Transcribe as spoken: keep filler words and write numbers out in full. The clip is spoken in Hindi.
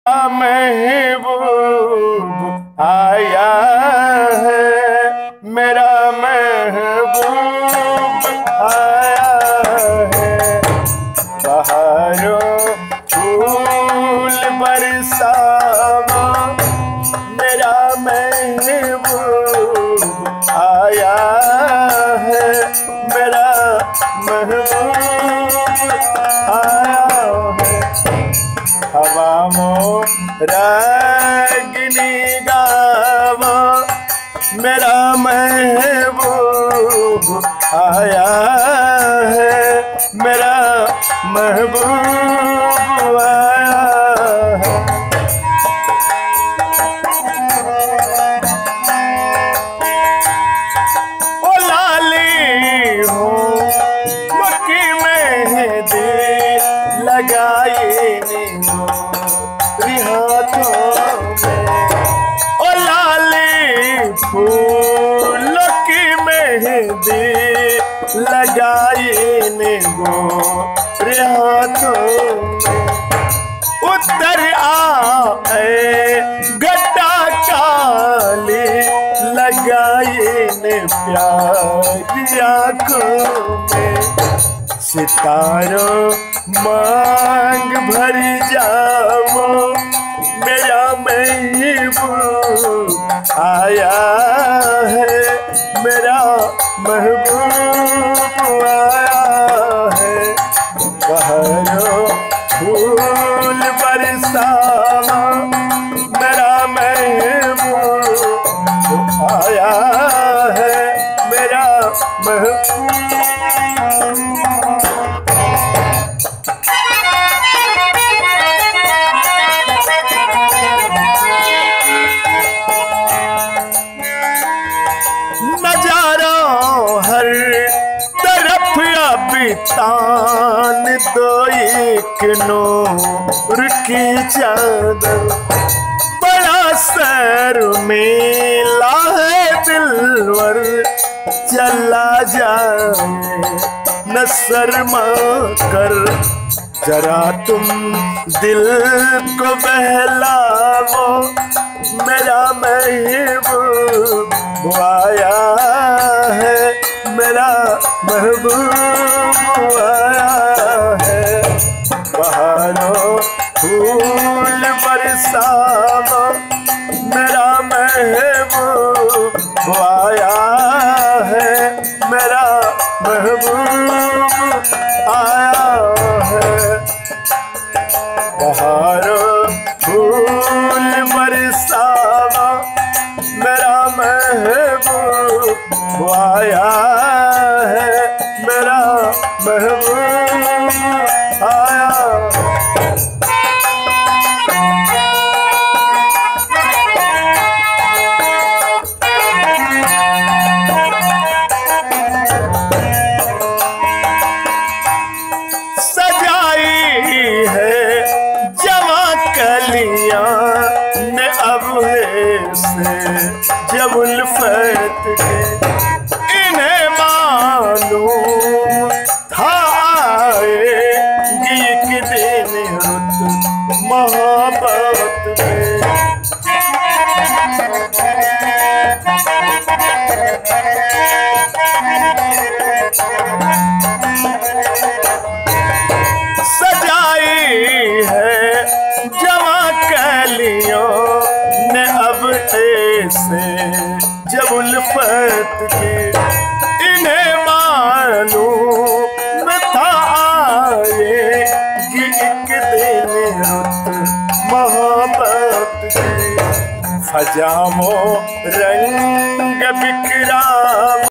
महबूब आया है, मेरा महबूब आया है। बहारों फूल बरसावा, मेरा महबूब आया है, मेरा महबूब आया है। हवा मोरागिनी गावा, मेरा महबूब आया है, मेरा महबूब आया है। ओ लाली हो मक्की मेहंदी लगाई नीनो हाथों में, ओ लाली फूल की मेहंदी लगाई ने गोरे हाथों में। उतर आए गड्ढा काली लगाई ने प्यारी आँखों में। सितारों मांग भर जाओ, मेरा महबूब आया है, मेरा महबूब आया है। बहारों फूल बरसावा, मेरा महबूब आया है, मेरा महबूब। हर तरफ अब तान दो एक नूर की चादर, बड़ा सर मेला है दिलवर चला जाए न शर्मा कर। जरा तुम दिल को बहलाओ, मेरा महबूब आया है, मेरा महबूब आया है। बहारों फूल बरसावा, मेरा महबूब आया है, मेरा महबूब आया है। बहारों फूल बरसावा, मेरा महबूब आया है, मेरा महबूब आया। सजाई है जवां कलियां ने अब है से जब उल्फत के, इन्हें मालूम था आएगी एक दिन रुत मोहब्बत पे। सजाई है जवां कलियों ने अब ऐसे जब उल्फत के, इन्हें मालूम था आएगी एक दिन रुत मोहब्बत की। फजामो रंग बिखरा